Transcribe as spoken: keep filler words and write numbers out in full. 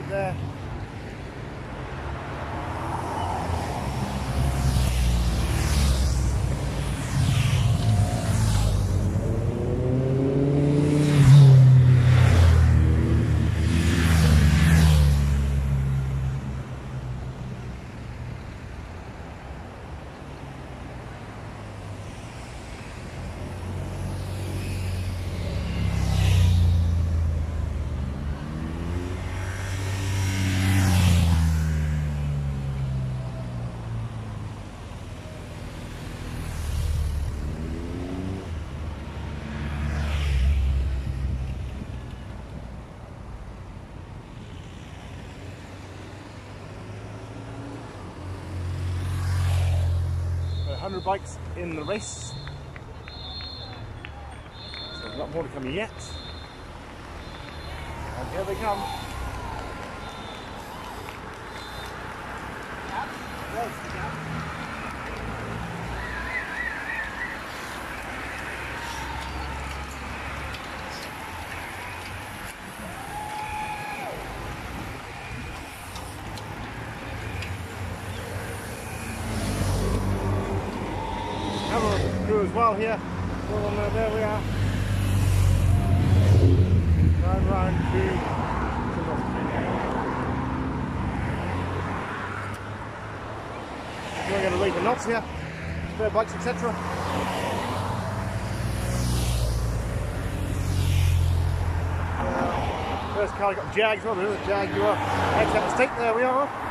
there. one hundred bikes in the race, so there's a lot more to come yet, and here they come. Crew as well here. Well, on there, there we are. Round, round, two. We're going to read the knots here. Spare bikes, et cetera. Uh, first car got Jags. Oh, there's a Jaguar. Heads out the stake. There we are.